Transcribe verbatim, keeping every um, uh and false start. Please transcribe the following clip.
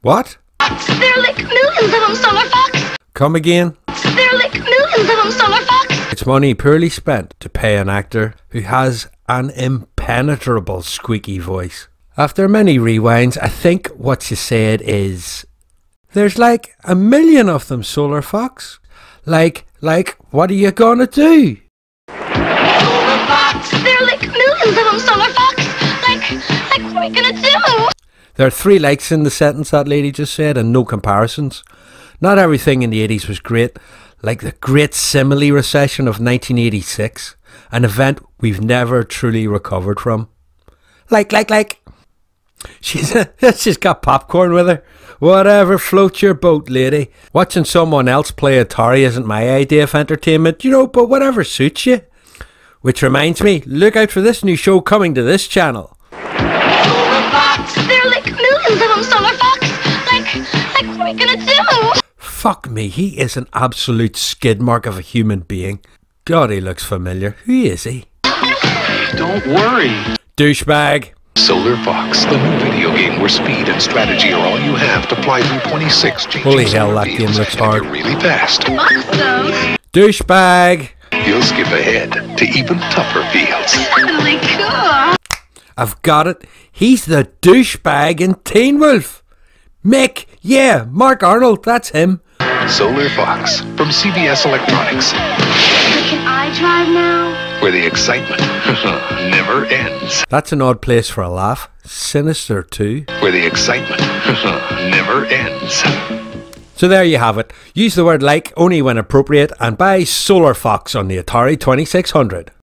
What? There are like millions of them, Solar Fox. Come again? There are like millions of them, Solar Fox. It's money poorly spent to pay an actor who has an impenetrable squeaky voice. After many rewinds, I think what she said is, there's like a million of them, Solar Fox. Like, like, what are you gonna do? Solar Fox. There are like millions of them, Solar Fox. Like, like, what are we gonna do? There are three likes in the sentence that lady just said and no comparisons. Not everything in the eighties was great, like the Great Simile Recession of nineteen eighty-six, an event we've never truly recovered from. Like, like, like. She's, she's got popcorn with her. Whatever floats your boat, lady. Watching someone else play Atari isn't my idea of entertainment, you know, but whatever suits you. Which reminds me, look out for this new show coming to this channel. Solar Fox. There are like millions of them, Solar Fox. Like, like, what are we gonna do? Fuck me, he is an absolute skid mark of a human being. God, he looks familiar. Who is he? Don't worry. Douchebag. Solar Fox, the new video game where speed and strategy are all you have to fly through twenty-six changing Holy hell, that fields, game looks and hard. you're really fast. Awesome. Douchebag. You'll skip ahead to even tougher fields. Really cool. I've got it. He's the douchebag in Teen Wolf. Mick, yeah, Mark Arnold, that's him. Solar Fox from C B S Electronics, So can I drive now? where the excitement never ends. That's an odd place for a laugh. Sinister too. Where the excitement never ends. So there you have it. Use the word like only when appropriate and buy Solar Fox on the Atari twenty-six hundred.